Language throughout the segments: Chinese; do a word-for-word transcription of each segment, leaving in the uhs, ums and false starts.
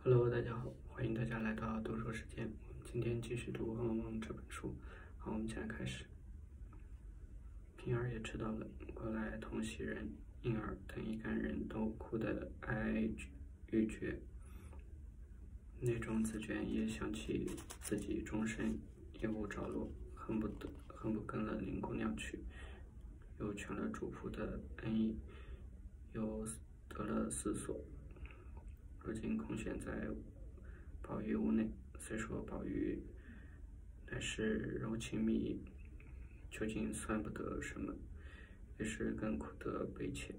Hello，大家好，欢迎大家来到读书时间。我们今天继续读《红楼梦》这本书。好，我们现在开始。平儿也知道了，过来同袭人、莺儿等一干人都哭得哀哀欲绝。那种紫鹃也想起自己终身也无着落，恨不得恨不跟了林姑娘去，又全了主仆的恩义，又得了四所。如今空闲在宝玉屋内，虽说宝玉乃是柔情蜜意，究竟算不得什么，也是更苦得悲切，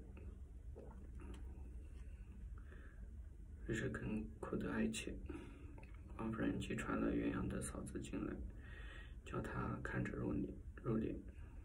也是更苦得哀切。王夫人即传了鸳鸯的嫂子进来，叫她看着入脸，入脸，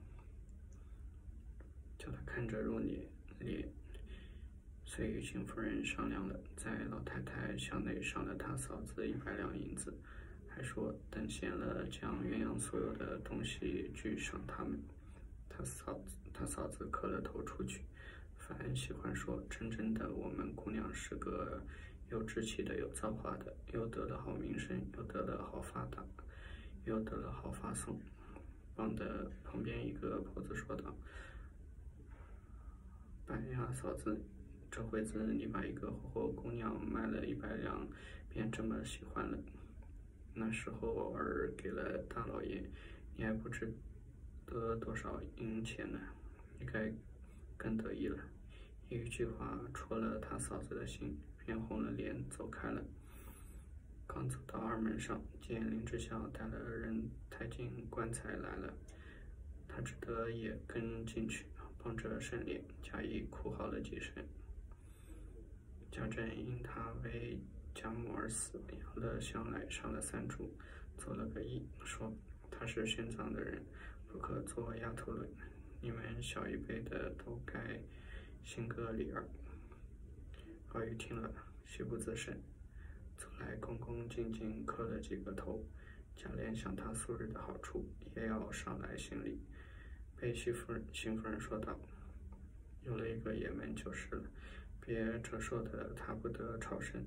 叫她看着入脸脸。遂与邢夫人商量了，在老太太箱内赏了她嫂子一百两银子，还说等闲了，将鸳鸯所有的东西俱赏他们。她嫂子她嫂子磕了头出去，反喜欢说：“真正的我们姑娘是个有志气的，有造化的，又得了好名声，又得了好发达，又得了好发送。”帮的旁边一个婆子说道：“白呀，嫂子。这回子你把一个活活姑娘卖了一百两，便这么喜欢了。那时候儿给了大老爷，你还不知得多少银钱呢，你该更得意了。”一句话戳了他嫂子的心，便红了脸走开了。刚走到二门上，见林之孝带了人抬进棺材来了，他只得也跟进去，帮着圣莲，假意哭嚎了几声。贾政因他为贾母而死，摇了香来上了三炷，做了个揖，说他是殉葬的人，不可做丫头论，你们小一辈的都该行个礼儿。宝玉听了，喜不自胜，走来恭恭敬敬磕了几个头。贾琏想他素日的好处，也要上来行礼，被邢夫人邢夫人说道：“有了一个爷们就是了，别折寿的他不得超生。”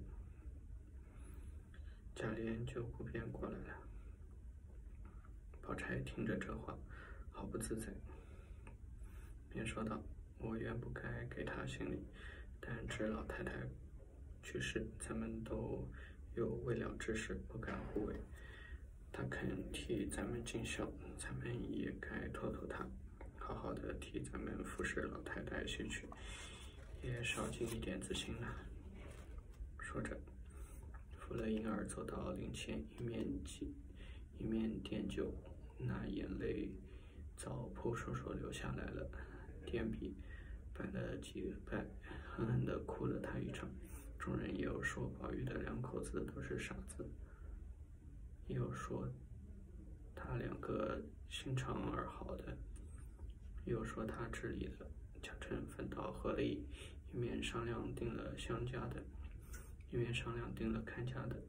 贾琏就不便过来了。宝钗听着这话，好不自在，便说道：“我原不该给他行礼，但知老太太去世，咱们都有未了之事，不敢胡为。他肯替咱们尽孝，咱们也该托托他，好好的替咱们服侍老太太些去，也少尽一点子心了。”说着，扶了莺儿走到灵前，一面祭，一面奠酒，那眼泪早扑簌簌流下来了。奠笔拜了几拜，狠狠地哭了他一场。众人也有说宝玉的两口子都是傻子，也有说他两个心肠儿好的，也有说他治理的。贾政反倒合了意，一面商量定了相家的，一面商量定了看家的。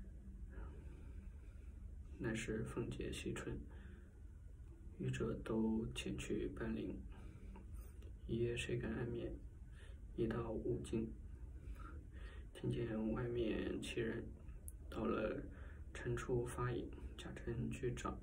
乃是凤姐、惜春，愚者都前去办灵，一夜谁敢安眠？一到五更，听见外面其人，到了晨处发引，贾政去找，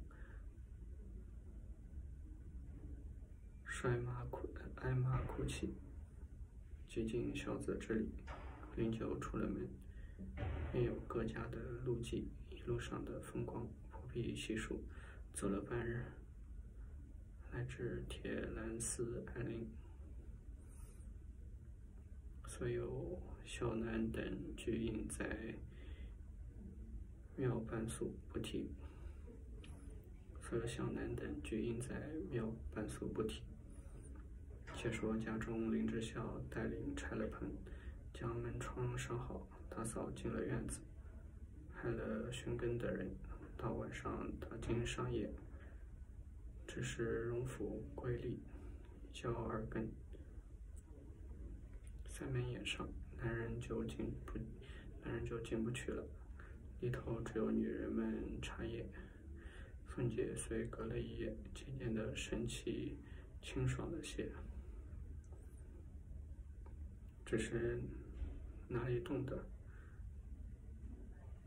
摔马哭挨骂哭泣，极尽孝子之礼，临就出了门，便有各家的路迹，一路上的风光不必细数，走了半日，来至铁栏寺安陵，所有孝男等俱应在庙伴宿不提。所有孝男等俱应在庙伴宿不提。且说家中林之孝带领拆了棚，将门窗上好，打扫进了院子，派了巡更的人到晚上打更上夜，只是荣府归例，交二更。三门掩上，男人就进不，男人就进不去了。里头只有女人们茶叶。凤姐虽隔了一夜，渐渐的神气清爽了些，只是哪里懂得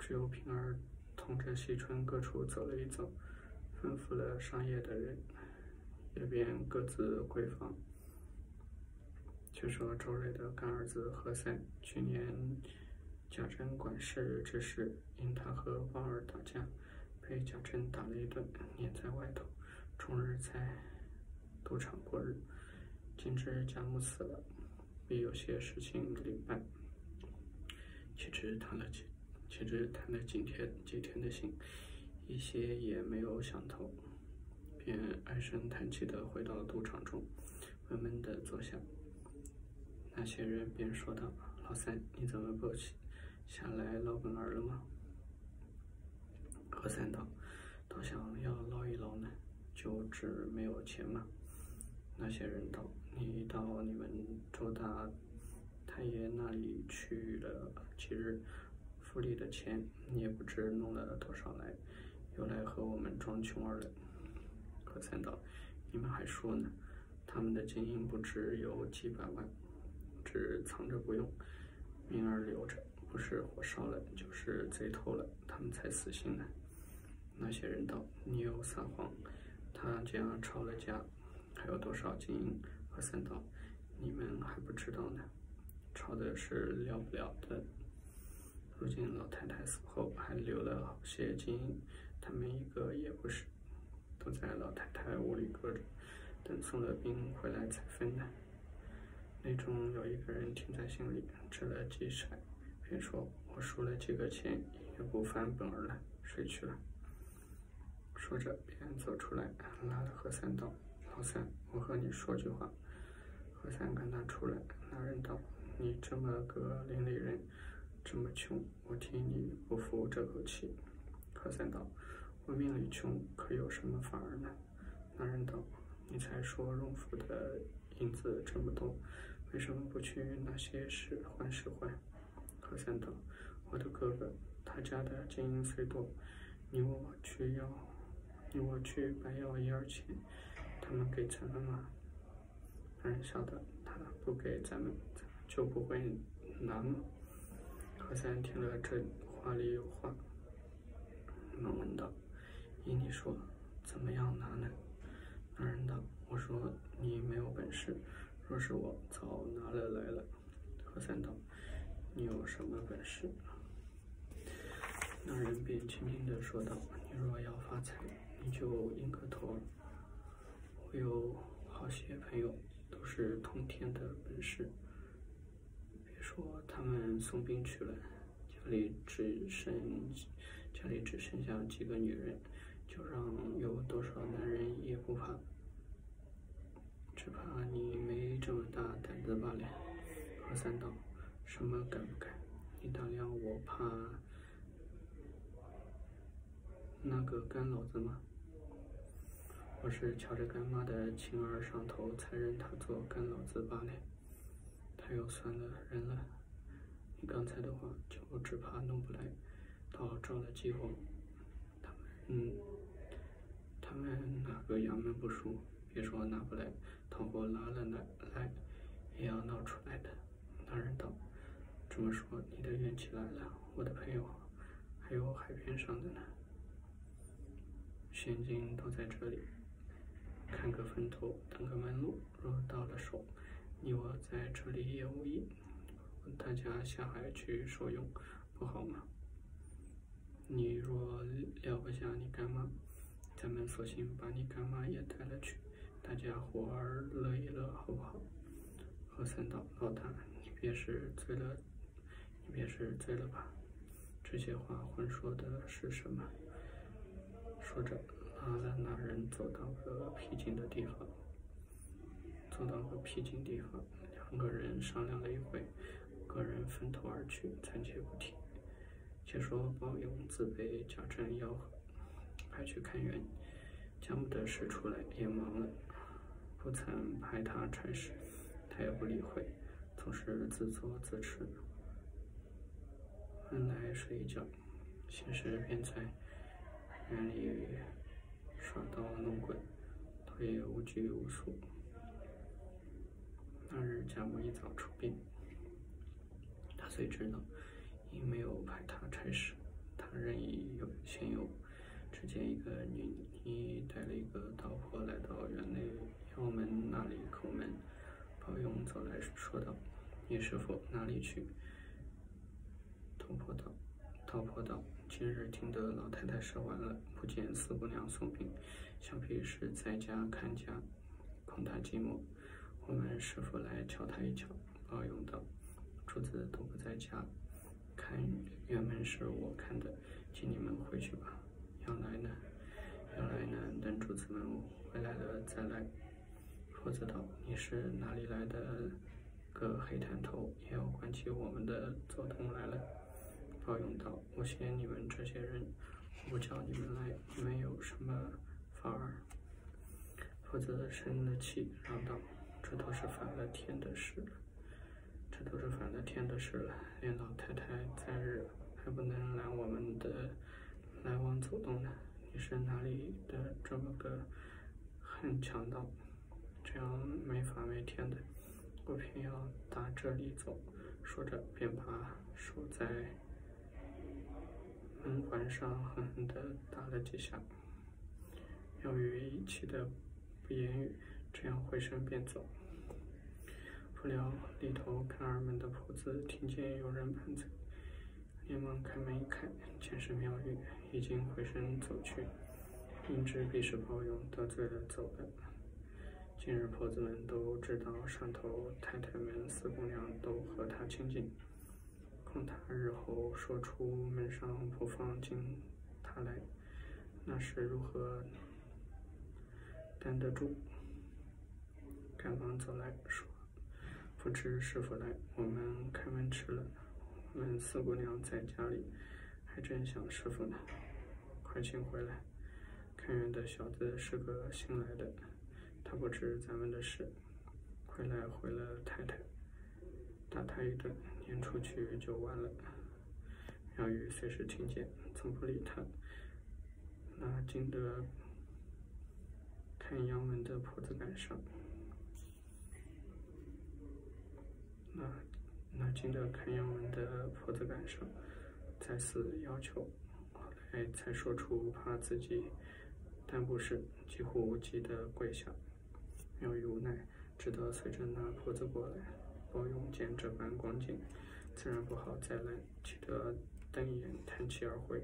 只有平儿同着惜春各处走了一走，吩咐了上夜的人，也便各自归房。却说周瑞的干儿子何塞，去年贾珍管事之时，因他和王儿打架，被贾珍打了一顿，撵在外头，终日在赌场过日。今知贾母死了，必有些事情领办。岂知谈了几，岂知谈了几天几天的信，一些也没有想透，便唉声叹气地回到赌场中，闷闷地坐下。那些人便说道：“老三，你怎么不起下来捞本儿了吗？”何三道：“倒想要捞一捞呢，就只没有钱嘛。”那些人道：“你到你们周大太爷那里去了几日，府里的钱你也不知弄了多少来，又来和我们装穷儿了。”何三道：“你们还说呢，他们的金银不知有几百万，只藏着不用，明儿留着，不是火烧了，就是贼偷了，他们才死心呢。”那些人道：“你又撒谎，他这样抄了家，还有多少金银？”何三道：“你们还不知道呢，抄的是了不了的。如今老太太死后，还留了好些金银，他们一个也不是，都在老太太屋里搁着，等送了兵回来才分的。”内中有一个人听在心里，掷了几骰，便说：“我输了几个钱，也不翻本儿了，睡去了。”说着便走出来，拉了何三道：“老三，我和你说句话。”何三赶他出来，那人道：“你这么个邻里人，这么穷，我替你不服这口气。”何三道：“我命里穷，可有什么法儿呢？”那人道：“你才说荣府的银子这么多，为什么不去那些使唤使唤？”何三道：“我的哥哥，他家的金银虽多，你我去要，你我去白要一二钱，他们给咱们吗？”那人笑道：“他不给咱们，咱们就不会拿吗？”何三听了这话里有话，忙问道：“依你说，怎么样拿呢？”那人道：“我说你没有本事，若是我早拿了来了。”何三道：“你有什么本事？”那人便轻轻地说道：“你若要发财，你就硬个头儿。我有好些朋友，都是通天的本事。别说他们送兵去了，家里只剩家里只剩下几个女人，就让有多少男人也不怕，只怕你没这么大胆子罢了。”何三道：“什么敢不敢？你打量我怕那个干老子吗？我是瞧着干妈的情儿上头，才认他做干老子罢了。他又算了人了，你刚才的话就只怕弄不来，倒招了饥荒。他们嗯，他们哪个衙门不输？别说拿不来，倘或拿了来来，也要闹出来的。”那人道：“这么说，你的怨气来了，我的朋友还有海边上的呢，现金都在这里，看个分头，等个门路。若到了手，你我在这里也无益，大家下海去受用，不好吗？你若撂不下你干妈，咱们索性把你干妈也带了去，大家伙儿乐一乐，好不好？”何三道：“老大，你别是醉了，你别是醉了吧？这些话混说的是什么？”说着，拉了那人走到个僻静的地方。走到个僻静地方，两个人商量了一会，个人分头而去，暂且不提。且说宝永自被贾珍吆喝，派去看园。贾母的事出来也忙了，不曾派他差事，他也不理会，总是自作自吃。晚来睡一觉，闲时便在园里耍刀弄棍，倒也无拘无束。那日贾母一早出殡，他虽知道因没有派他差事，他他仍已有现有。只见一个女尼带了一个道婆来到园内腰门那里叩门。包勇走来说道：“你师父哪里去？”道婆道：“道婆道，今日听得老太太生完了，不见四姑娘送病，想必是在家看家，恐她寂寞。我们师父来瞧她一瞧。”包勇道：“主子都不在家，看园门是我看的，请你们回去吧。要来呢，要来呢，等主子们回来了再来。”婆子道：“你是哪里来的个黑探头，也要管起我们的走动来了？”包勇道：“我嫌你们这些人，我不叫你们来，你们有什么法儿？”婆子生了气，嚷道：“这都是反了天的事了，这都是反了天的事了，连老太太在日还不能拦我们的来往走动呢。你是哪里的这么个恨强盗？这样没法没天的，我偏要打这里走。”说着便把手在门环上狠狠地打了几下。妙玉气得不言语，这样回身便走。不料里头看二门的婆子听见有人盘嘴，连忙开门一看，见是妙玉，已经回身走去，明知必是包勇得罪了走了。今日婆子们都知道上头太太们四姑娘都和他亲近，恐他日后说出门上不放进他来，那时如何担得住？赶忙走来说：“不知师父来，我们开门迟了，我们四姑娘在家里，还真想师父呢。快请回来。看园的小子是个新来的，他不知咱们的事，回来回了太太，打他一顿，撵出去就完了。”妙玉虽是听见，从不理他。那惊得看阳门的婆子赶上，那那惊得看阳门的婆子赶上，再次要求，后来才说出怕自己担不是，几乎急得跪下。妙玉无奈，只得随着那婆子过来。包勇见这般光景，自然不好再拦，气得瞪眼叹气而回。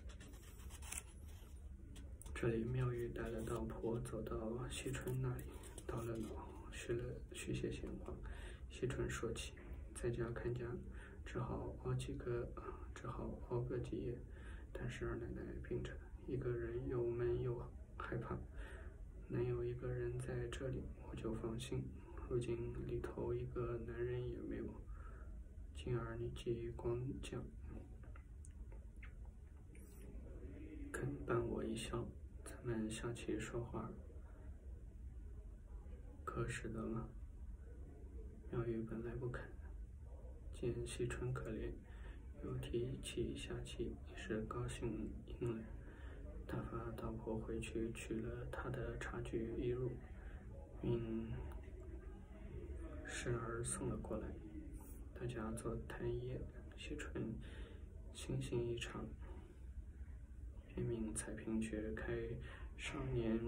这里妙玉带了道婆走到惜春那里，到了老，叙了叙些闲话。惜春说起，在家看家，只好熬几个，只好熬个几夜。但是二奶奶病着，一个人又闷又害怕，能有一个人在这里，我就放心。如今里头一个男人也没有，今儿你既光讲，肯伴我一笑，咱们下起说话，可使得吗？妙玉本来不肯，见惜春可怜，又提起下气，也是高兴应了。打发道婆回去取了他的茶具衣褥，命侍儿送了过来。大家坐谈一夜，惜春心性异常，便命彩萍去开上年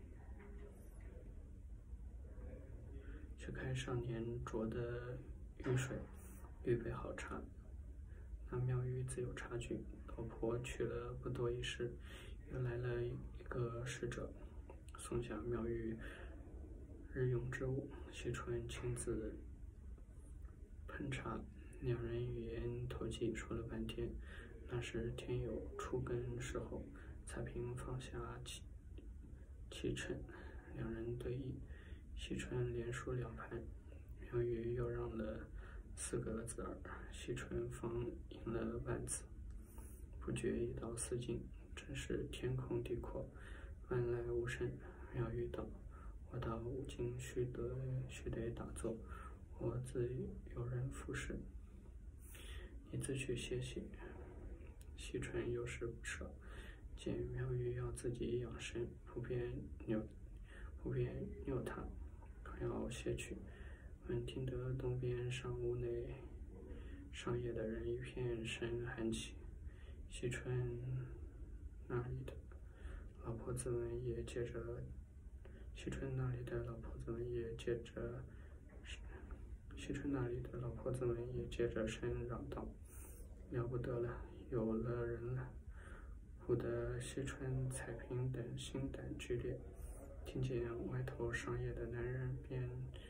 去开上年酌的浴水，预备好茶。那妙玉自有茶具，道婆去了不多一时，又来了一个使者，送下妙玉日用之物。惜春亲自烹茶，两人语言投机说了半天。那时天有初更时候，彩萍放下七七秤，两人对弈。惜春连输两盘，妙玉又让了四个子儿，惜春方赢了半次。不觉已到四更，真是天空地阔，万籁无声。妙玉道：“我到五更须得须得打坐，我自有人服侍，你自去歇息。”惜春有时不舍，见妙玉要自己养生，不便扭不便扭他，可要歇去。闻听得东边上屋内上夜的人一片声喊起， 惜春那里的老婆子们也接着，惜春那里的老婆子们也接着，惜春那里的老婆子们也接着声嚷道：“了不得了，有了人了！”忽的惜春、彩萍等心胆俱裂，听见外头上夜的男人便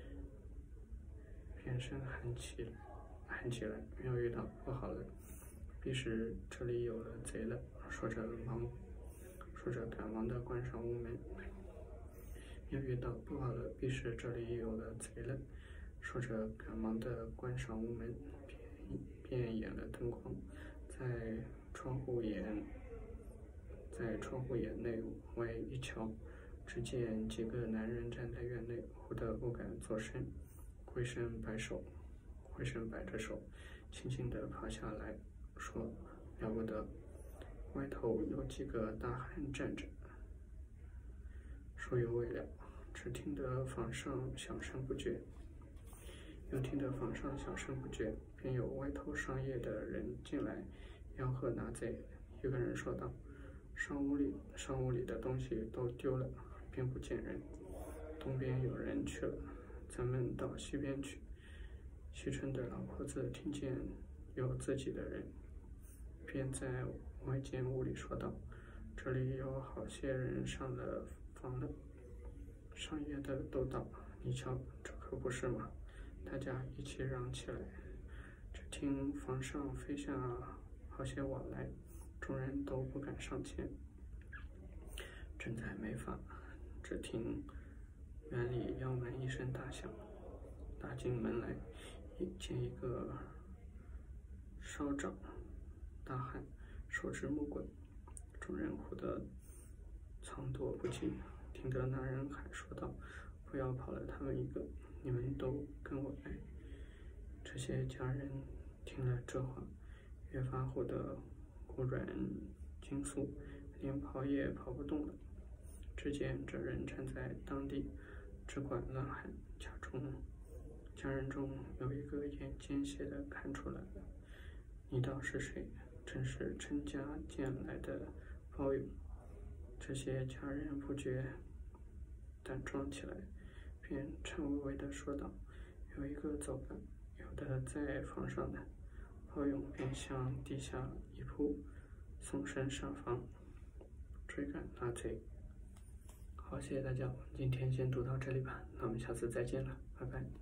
便声喊起来，喊起来，妙玉道：“不好了，必是这里有了贼了！”说着忙，说着赶忙的关上屋门。妙玉道：“不好了，必是这里有了贼了！”说着赶忙的关上屋门，便便掩了灯光，在窗户沿，在窗户眼内外一瞧，只见几个男人站在院内，忽的不敢作声，回身摆手，回身摆着手，轻轻地爬下来，说：“了不得！外头有几个大汉站着。”说犹未了，只听得房上响声不绝，又听得房上响声不绝，便有外头上夜的人进来，吆喝拿贼。一个人说道：“上屋里，上屋里的东西都丢了，便不见人。东边有人去了，咱们到西边去。”惜春的老婆子听见有自己的人，便在外间屋里说道：“这里有好些人上了房了，上夜的都到，你瞧，这可不是吗？”大家一起嚷起来，只听房上飞下好些瓦来，众人都不敢上前。正在没法，只听园里腰门一声大响，打进门来，见一个稍长大汉，手执木棍，众人唬得藏躲不及。听得那人喊说道：“不要跑了他们一个，你们都跟我来。”这些家人听了这话，越发唬得骨软筋酥，连跑也跑不动了。只见这人站在当地，只管乱喊，家中家人中有一个眼尖些的看出来了，你道是谁？正是陈家捡来的包勇。这些家人不觉胆壮起来，便颤巍巍地说道：“有一个走了，有的在房上呢。”包勇便向地下一扑，纵身上房，追赶那贼。好，谢谢大家，今天先读到这里吧，那我们下次再见了，拜拜。